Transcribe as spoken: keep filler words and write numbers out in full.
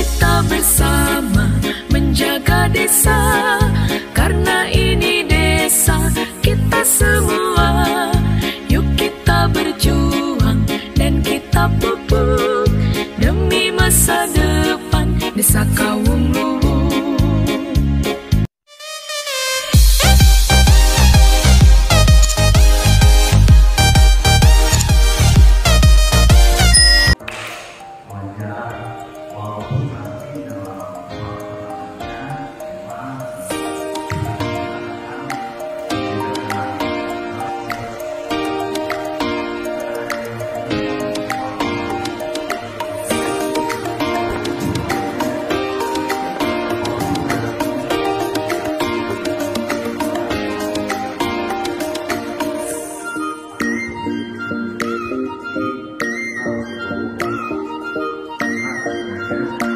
kita bersama menjaga desa, karena ini desa kita semua. Yuk kita berjuang dan kita pupuk demi masa depan desa Kawung Luwu. Thank you.